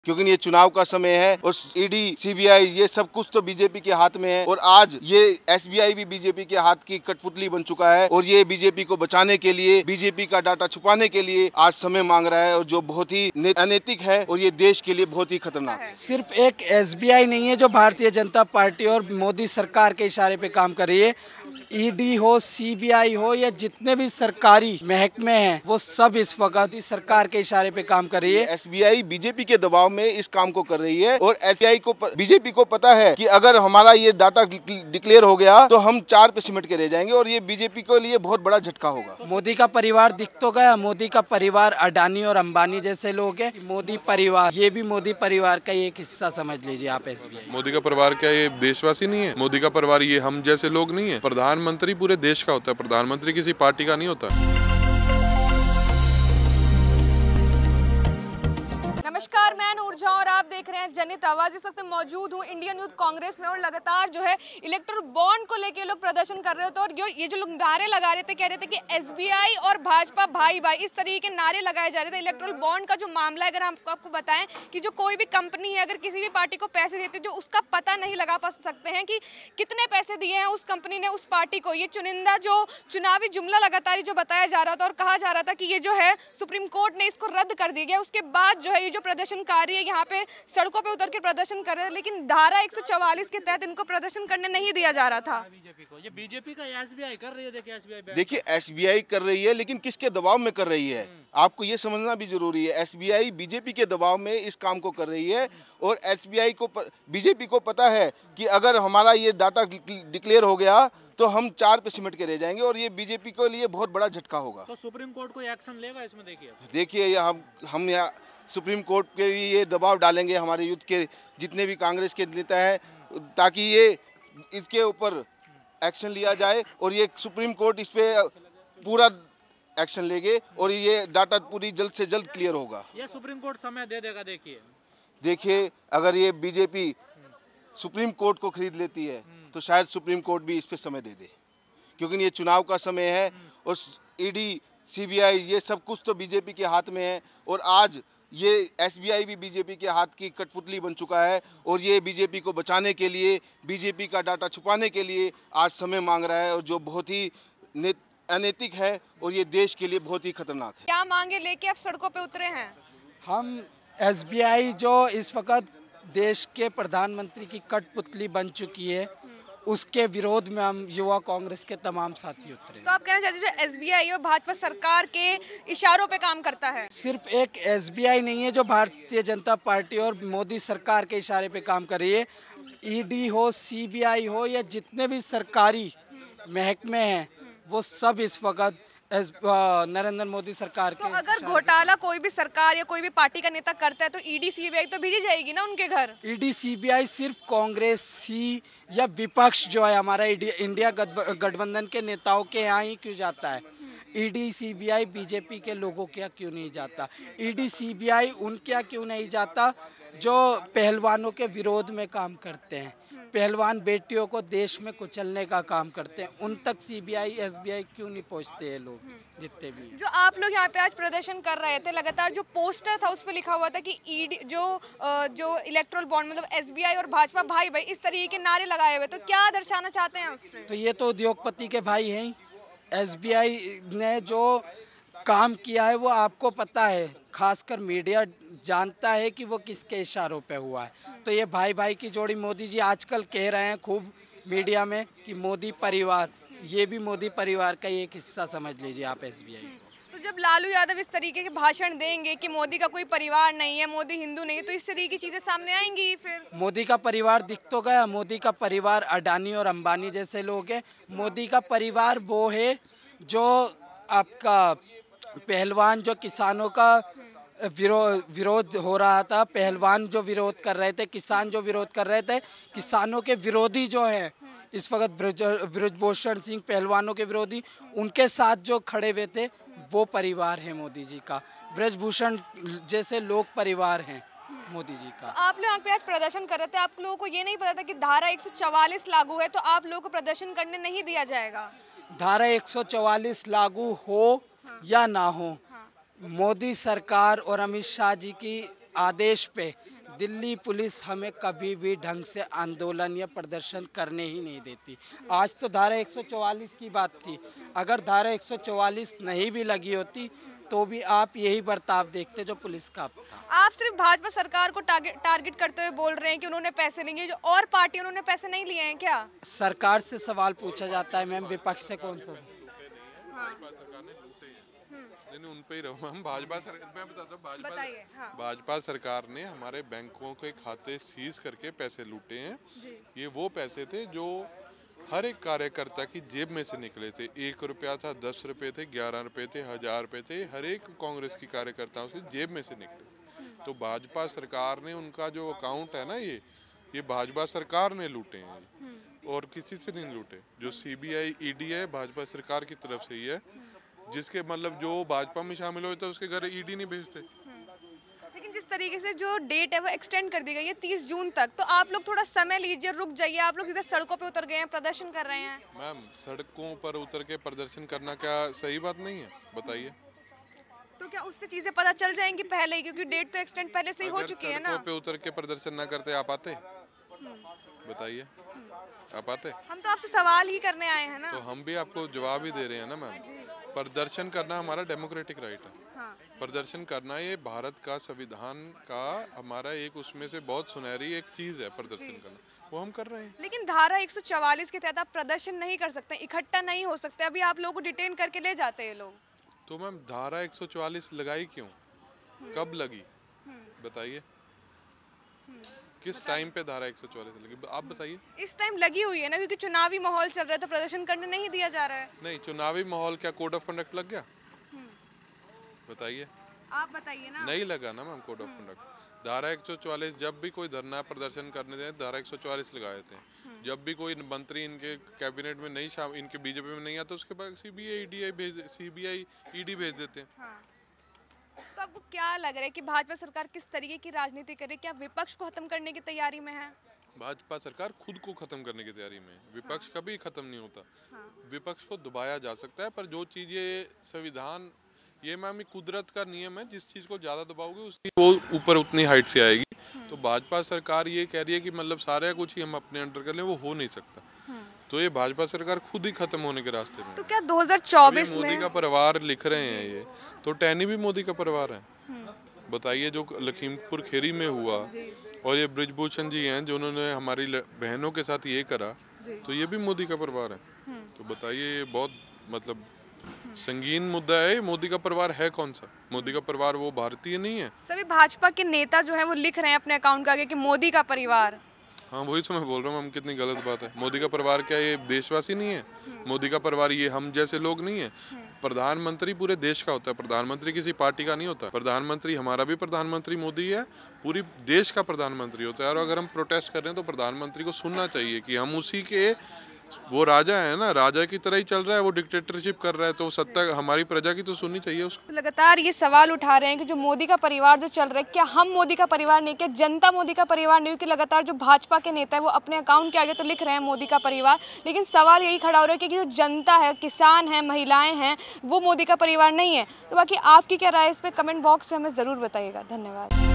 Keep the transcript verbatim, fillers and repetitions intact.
क्योंकि ये चुनाव का समय है और ईडी सीबीआई ये सब कुछ तो बीजेपी के हाथ में है और आज ये एसबीआई भी बीजेपी के हाथ की कठपुतली बन चुका है और ये बीजेपी को बचाने के लिए, बीजेपी का डाटा छुपाने के लिए आज समय मांग रहा है और जो बहुत ही अनैतिक है और ये देश के लिए बहुत ही खतरनाक है। सिर्फ एक एसबीआई नहीं है जो भारतीय जनता पार्टी और मोदी सरकार के इशारे पे काम कर रही है। ईडी हो, सीबीआई हो या जितने भी सरकारी महकमे हैं वो सब इस वक्त इस सरकार के इशारे पे काम कर रही है। एसबीआई बीजेपी के दबाव में इस काम को कर रही है और एसबीआई को बीजेपी को पता है कि अगर हमारा ये डाटा डिक्लेयर हो गया तो हम चार पे सिमट के रह जाएंगे और ये बीजेपी के लिए बहुत बड़ा झटका होगा। मोदी का परिवार दिख तो गया, मोदी का परिवार अडानी और अंबानी जैसे लोग हैं। मोदी परिवार ये भी मोदी परिवार का एक हिस्सा समझ लीजिए आप। एसबीआई मोदी का परिवार क्या ये देशवासी नहीं है? मोदी का परिवार ये हम जैसे लोग नहीं है? प्रधानमंत्री पूरे देश का होता है, प्रधानमंत्री किसी पार्टी का नहीं होता। नमस्कार, मैं ऊर्जा और आप देख रहे हैं जनित आवाज। इस वक्त मौजूद हूँ इंडियन यूथ कांग्रेस में और लगातार जो है इलेक्टोरल बॉन्ड को लेके लोग प्रदर्शन कर रहे होते और ये जो लोग नारे लगा रहे थे, कह रहे थे कि एसबीआई और भाजपा भाई भाई, इस तरीके के नारे लगाए जा रहे थे। इलेक्टोरल बॉन्ड का जो मामला है, अगर हम आपको बताएं कि जो कोई भी कंपनी है अगर किसी भी पार्टी को पैसे देती है, जो उसका पता नहीं लगा पा सकते हैं कि कितने पैसे दिए हैं उस कंपनी ने उस पार्टी को। ये चुनिंदा जो चुनावी जुमला लगातार जो बताया जा रहा था और कहा जा रहा था कि ये जो है सुप्रीम कोर्ट ने इसको रद्द कर दिया गया। उसके बाद जो है ये जो प्रदर्शनकारी है यहाँ पे सड़कों पे उतर के प्रदर्शन कर रहे हैं, लेकिन धारा एक सौ चौवालीस के तहत इनको प्रदर्शन करने नहीं दिया जा रहा था। बीजेपी को ये बीजेपी का एसबीआई कर रही है। देखिए एसबीआई देखिए एसबीआई कर रही है, लेकिन किसके दबाव में कर रही है आपको ये समझना भी जरूरी है। एसबीआई बीजेपी के दबाव में इस काम को कर रही है और एसबीआई को बीजेपी को पता है कि अगर हमारा ये डाटा डिक्लेयर हो गया तो हम चार पे सिमट के रह जाएंगे और ये बीजेपी के लिए बहुत बड़ा झटका होगा। तो सुप्रीम कोर्ट कोई एक्शन लेगा इसमें? देखिए देखिए हम हम यहाँ सुप्रीम कोर्ट पे भी ये दबाव डालेंगे, हमारे यूथ के जितने भी कांग्रेस के नेता हैं, ताकि ये इसके ऊपर एक्शन लिया जाए और ये सुप्रीम कोर्ट इस पे पूरा एक्शन लेंगे और ये डाटा पूरी जल्द से जल्द क्लियर होगा। ये सुप्रीम कोर्ट समय दे देगा। देखिए देखिए अगर ये बीजेपी सुप्रीम कोर्ट को खरीद लेती है तो शायद सुप्रीम कोर्ट भी इस पे समय दे दे, क्योंकि ये चुनाव का समय है और ईडी सीबीआई ये सब कुछ तो बीजेपी के हाथ में है और आज ये एसबीआई भी बीजेपी के हाथ की कठपुतली बन चुका है और ये बीजेपी को बचाने के लिए, बीजेपी का डाटा छुपाने के लिए आज समय मांग रहा है और जो बहुत ही अनैतिक है और ये देश के लिए बहुत ही खतरनाक है। क्या मांगे लेके आप सड़कों पे उतरे हैं? हम एसबीआई जो इस वक्त देश के प्रधानमंत्री की कठपुतली बन चुकी है उसके विरोध में हम युवा कांग्रेस के तमाम साथी उतरे। तो आप कहना चाहते हैं जो एसबीआई और भाजपा सरकार के इशारों पे काम करता है? सिर्फ एक एसबीआई नहीं है जो भारतीय जनता पार्टी और मोदी सरकार के इशारे पे काम कर रही है। ईडी हो, सीबीआई हो या जितने भी सरकारी महकमे हैं वो सब इस वक्त नरेंद्र मोदी सरकार के। तो अगर घोटाला कोई भी सरकार या कोई भी पार्टी का नेता करता है तो ईडी सीबीआई तो भेजी जाएगी ना उनके घर? ईडी सीबीआई सिर्फ कांग्रेस ही या विपक्ष जो है हमारा इंडिया गठबंधन के नेताओं के यहाँ ही क्यों जाता है? ईडी सीबीआई बीजेपी के लोगों के यहाँ क्यों नहीं जाता? ईडी सीबीआई उनके यहाँ क्यों नहीं जाता जो पहलवानों के विरोध में काम करते हैं, पहलवान बेटियों को देश में कुचलने का काम करते हैं? उन तक सीबीआई एसबीआई क्यों नहीं पहुंचते हैं लोग जितने भी? जो आप लोग यहाँ पे आज प्रदर्शन कर रहे थे, लगातार जो पोस्टर था उस पर लिखा हुआ था कि ईडी जो जो इलेक्टोरल बॉन्ड मतलब एसबीआई और भाजपा भाई भाई, इस तरीके के नारे लगाए हुए, तो क्या दर्शाना चाहते हैं उससे? तो ये तो उद्योगपति के भाई हैं। एसबीआई ने जो काम किया है वो आपको पता है, खासकर मीडिया जानता है कि वो किसके इशारों पे हुआ है। तो ये भाई भाई की जोड़ी मोदी जी आजकल कह रहे हैं खूब मीडिया में कि मोदी परिवार, ये भी मोदी परिवार का एक हिस्सा समझ लीजिए आप एसबीआई को। तो जब लालू यादव इस तरीके के भाषण देंगे कि मोदी का कोई परिवार नहीं है, मोदी हिंदू नहीं है, तो इस तरीके की चीजें सामने आएंगी। फिर मोदी का परिवार दिख तो गया, मोदी का परिवार अडानी और अंबानी जैसे लोग हैं। मोदी का परिवार वो है जो आपका पहलवान, जो किसानों का विरोध विरोध हो रहा था, पहलवान जो विरोध कर रहे थे, किसान जो विरोध कर रहे थे, किसानों के विरोधी जो है इस वक्त ब्रज ब्रजभूषण सिंह, पहलवानों के विरोधी, उनके साथ जो खड़े हुए थे वो परिवार है मोदी जी का। ब्रजभूषण जैसे लोग परिवार हैं मोदी जी का। तो आप लोग यहाँ पे आज प्रदर्शन कर रहे थे, आप लोगों को ये नहीं पता था कि धारा एक सौ चौवालीस लागू है, तो आप लोगों को प्रदर्शन करने नहीं दिया जाएगा? धारा एक सौ चौवालीस लागू हो हाँ। या ना हो, हाँ। मोदी सरकार और अमित शाह जी की आदेश पे दिल्ली पुलिस हमें कभी भी ढंग से आंदोलन या प्रदर्शन करने ही नहीं देती। आज तो धारा एक सौ चौवालीस की बात थी, अगर धारा एक सौ चौवालीस नहीं भी लगी होती तो भी आप यही बर्ताव देखते जो पुलिस का था। आप सिर्फ भाजपा सरकार को टारगेट टारगेट करते हुए बोल रहे हैं कि उन्होंने पैसे लेंगे, जो और पार्टी उन्होंने पैसे नहीं लिए हैं क्या? सरकार से सवाल पूछा जाता है मैम, विपक्ष से कौन सा? नहीं, उन पे ही रहूं हम। भाजपा सरकार, मैं बताता हूं, भाजपा बताइए। हाँ। भाजपा सरकार ने हमारे बैंकों के खाते सीज करके पैसे लूटे हैं। ये वो पैसे थे जो हर एक कार्यकर्ता की जेब में से निकले थे। एक रुपया था, दस रुपए थे, ग्यारह रुपए थे, हजार रुपए थे, हर एक कांग्रेस की कार्यकर्ताओं से जेब में से निकले। तो भाजपा सरकार ने उनका जो अकाउंट है ना, ये ये भाजपा सरकार ने लूटे हैं और किसी से नहीं लूटे। जो सीबीआई ईडी है भाजपा सरकार की तरफ से ही है, जिसके मतलब जो भाजपा में शामिल हुए थे उसके घर ईडी नहीं भेजते। लेकिन जिस तरीके से जो डेट है वो एक्सटेंड कर दी गई है तीस जून तक, तो आप लोग थोड़ा समय लीजिए, रुक जाइए। आप लोग इधर सड़कों पे उतर गए हैं, प्रदर्शन कर रहे हैं। मैम, सड़कों पर उतर के प्रदर्शन करना क्या सही बात नहीं है? बताइए। तो क्या उससे चीजें पता चल जाएंगी पहले ही, क्योंकि डेट तो एक्सटेंड पहले से ही हो चुकी है ना? सड़कों पे उतर के प्रदर्शन ना करते आप आते? बताइए, आप आते? हम तो आपसे सवाल ही करने आए हैं ना। तो हम भी आपको जवाब ही दे रहे हैं ना मैम। प्रदर्शन करना हमारा डेमोक्रेटिक राइट है। हाँ। प्रदर्शन करना ये भारत का संविधान का हमारा एक उसमें से बहुत सुनहरी एक चीज है प्रदर्शन करना, वो हम कर रहे हैं। लेकिन धारा एक सौ चौवालीस के तहत आप प्रदर्शन नहीं कर सकते, इकट्ठा नहीं हो सकते। अभी आप लोगों को डिटेन करके ले जाते हैं लोग। तो मैम, धारा एक सौ चौवालीस लगाई क्यों, कब लगी? बताइए, किस टाइम पे धारा एक सौ चौवालीस लगी, आप बताइए। इस टाइम लगी हुई है ना, क्योंकि चुनावी माहौल चल रहा है, तो प्रदर्शन करने नहीं दिया जा रहा है। नहीं, चुनावी माहौल क्या कोड ऑफ कंडक्ट लग गया? बताइए। आप बताइए ना। नहीं लगा ना मैम कोड ऑफ कंडक्ट। धारा एक सौ चौवालीस, जब भी कोई धरना प्रदर्शन करने दें धारा एक सौ चौवालीस लगा देते हैं। जब भी कोई मंत्री इनके कैबिनेट में नहीं शामिल, इनके बीजेपी में नहीं आता, उसके बाद सीबीआई ईडी भेज सीबीआई ईडी भेज देते हैं। हाँ। तो आपको क्या लग रहा है कि भाजपा सरकार किस तरीके की राजनीति करे? क्या विपक्ष को खत्म करने की तैयारी में है? भाजपा सरकार खुद को खत्म करने की तैयारी में है। विपक्ष कभी खत्म नहीं होता। विपक्ष को दबाया जा सकता है, पर जो चीज ये संविधान, ये मैम कुदरत का नियम है, जिस चीज को ज्यादा दबाओगे उसकी वो ऊपर उतनी हाइट से आएगी। तो भाजपा सरकार ये कह रही है कि मतलब सारा कुछ ही हम अपने अंडर कर लें, वो हो नहीं सकता। तो ये भाजपा सरकार खुद ही खत्म होने के रास्ते में। तो क्या दो हज़ार चौबीस में मोदी का परिवार लिख रहे हैं ये, तो टैनी भी मोदी का परिवार है। बताइए, जो लखीमपुर खेरी में हुआ, और ये ब्रिजभूषण जी हैं जो उन्होंने हमारी बहनों के साथ ये करा, तो ये भी मोदी का परिवार है। तो बताइए, ये बहुत मतलब संगीन मुद्दा है। मोदी का परिवार है कौन सा? मोदी का परिवार वो भारतीय नहीं है। सभी भाजपा के नेता जो है वो लिख रहे हैं अपने अकाउंट का आगे कि मोदी का परिवार। हाँ, वही तो मैं बोल रहा हूँ, हम कितनी गलत बात है। मोदी का परिवार क्या ये देशवासी नहीं है? मोदी का परिवार ये हम जैसे लोग नहीं है? प्रधानमंत्री पूरे देश का होता है, प्रधानमंत्री किसी पार्टी का नहीं होता। प्रधानमंत्री हमारा भी प्रधानमंत्री मोदी है, पूरी देश का प्रधानमंत्री होता है। और अगर हम प्रोटेस्ट कर रहे हैं तो प्रधानमंत्री को सुनना चाहिए कि हम उसी के, वो राजा है ना, राजा की तरह ही चल रहा है, वो डिक्टेटरशिप कर रहा है, तो सत्ता हमारी प्रजा की तो सुननी चाहिए उसको। तो लगातार ये सवाल उठा रहे हैं कि जो मोदी का परिवार जो चल रहा है, क्या हम मोदी का परिवार नहीं, क्या जनता मोदी का परिवार नहीं? कि लगातार जो भाजपा के नेता है वो अपने अकाउंट के आगे तो लिख रहे हैं मोदी का परिवार, लेकिन सवाल यही खड़ा हो रहा है कि जो जनता है, किसान है, महिलाएं हैं, वो मोदी का परिवार नहीं है। तो बाकी आपकी क्या राय है इस पर कमेंट बॉक्स में हमें ज़रूर बताइएगा। धन्यवाद।